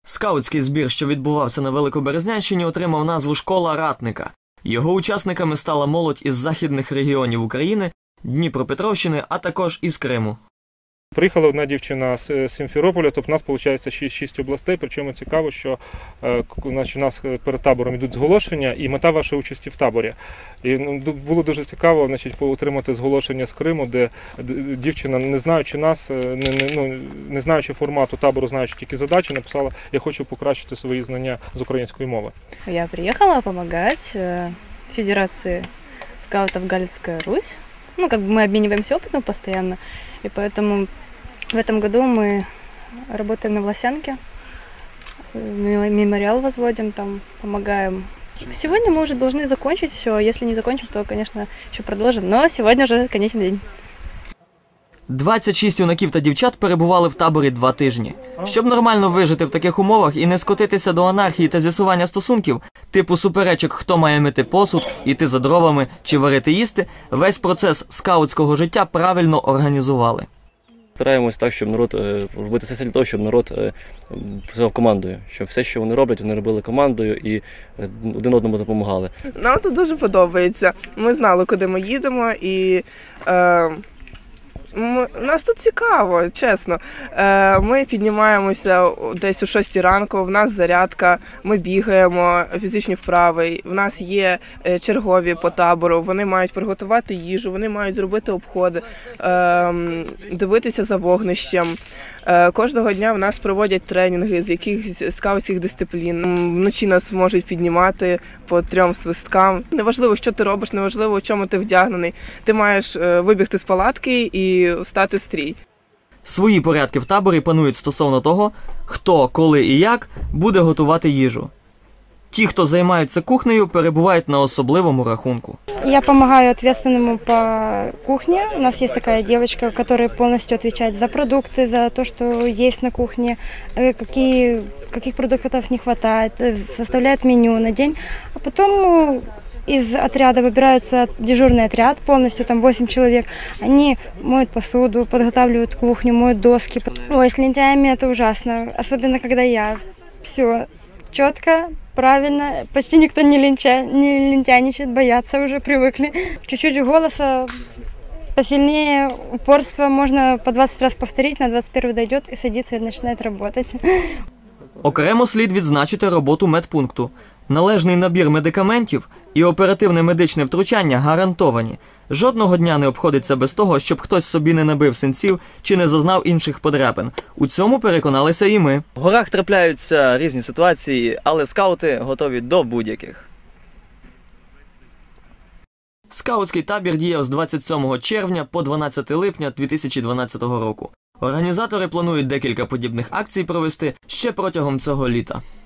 Скаутський збір, що відбувався на Великоберезнянщині, отримав назву «Школа ратника». Його учасниками стала молодь із західних регіонів України, Дніпропетровщини, а також із Криму. Приїхала одна дівчина з Сімферополя, тобто у нас, виходить, 6 областей, причому цікаво, що у нас перед табором йдуть зголошення і мета вашої участі в таборі. І було дуже цікаво отримати зголошення з Криму, де дівчина, не знаючи нас, не знаючи формату табору, знаючи тільки задачі, написала: «Я хочу покращити свої знання з української мови». Я приїхала допомагати Федерації скаутів Галицька Русь. Мы обмениваемся опытом постоянно, и поэтому в этом году мы работаем на Власянке, мемориал возводим, там помогаем. Сегодня мы уже должны закончить все, если не закончим, то, конечно, еще продолжим, но сегодня уже конечный день. 26 юнаків та дівчат перебували в таборі 2 тижні. Щоб нормально вижити в таких умовах і не скотитися до анархії та з'ясування стосунків, типу суперечок, хто має мити посуд, іти за дровами чи варити їсти, весь процес скаутського життя правильно організували. Стараємось так, щоб народ, робити все для того, щоб народ працював командою. Щоб все, що вони роблять, вони робили командою і один одному допомагали. Нам це дуже подобається. Ми знали, куди ми їдемо, і нас тут цікаво, чесно. Ми піднімаємося десь о 6 ранку, в нас зарядка, ми бігаємо, фізичні вправи, в нас є чергові по табору, вони мають приготувати їжу, вони мають зробити обходи, дивитися за вогнищем. Кожного дня в нас проводять тренінги з якихось скаутських дисциплін. Вночі нас можуть піднімати по 3 свисткам. Неважливо, що ти робиш, неважливо, у чому ти вдягнений. Ти маєш вибігти з палатки і стати в стрій. Свої порядки в таборі панують стосовно того, хто, коли і як буде готувати їжу. Ті, хто займаються кухнею, перебувають на особливому рахунку. Я помогаю ответственному по кухне. У нас есть такая девочка, которая полностью отвечает за продукты, за то, что есть на кухне, каких продуктов не хватает, составляет меню на день. А потом из отряда выбирается дежурный отряд, полностью там 8 человек. Они моют посуду, подготавливают кухню, моют доски. Ой, с лентяями это ужасно, особенно когда я. Все четко, правильно, почти никто не лентяйничает, боятся уже, привыкли. Чуть-чуть голоса посильнее, упорство, можно по 20 раз повторить, на 21 дойдет и садится и начинает работать. Окремо слід відзначити роботу медпункту. Належний набір медикаментів і оперативне медичне втручання гарантовані. Жодного дня не обходиться без того, щоб хтось собі не набив синців чи не зазнав інших подряпин. У цьому переконалися і ми. В горах трапляються різні ситуації, але скаути готові до будь-яких. Скаутський табір діяв з 27 червня по 12 липня 2012 року. Організатори планують декілька подібних акцій провести ще протягом цього літа.